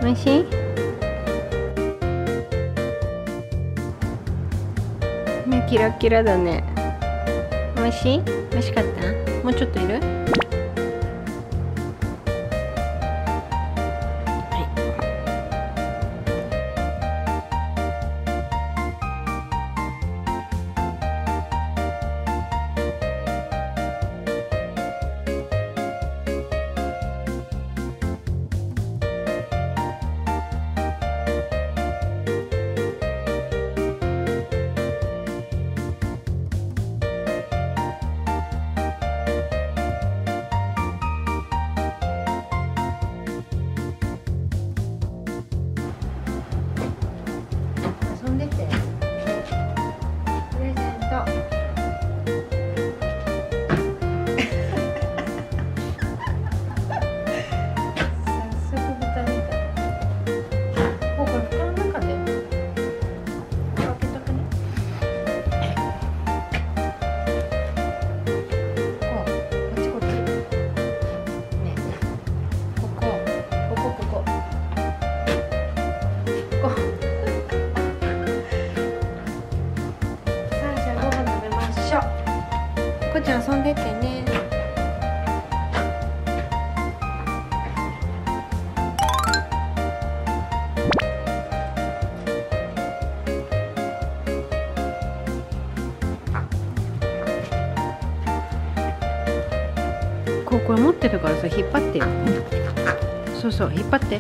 美味しい？ね、キラキラだね。美味しい？美味しかった？もうちょっといる？遊んでて。プレゼント。早速豚みたい。これ袋の中で開けとくね。こっちこっち。ね、ここ。こっちゃん遊んでってね。これ持ってるからさ、引っ張ってよ。そうそう、引っ張って。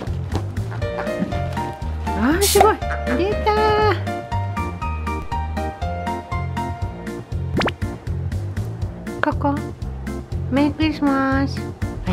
あー、すごい、出たー。ここ、メリークリスマス。はい。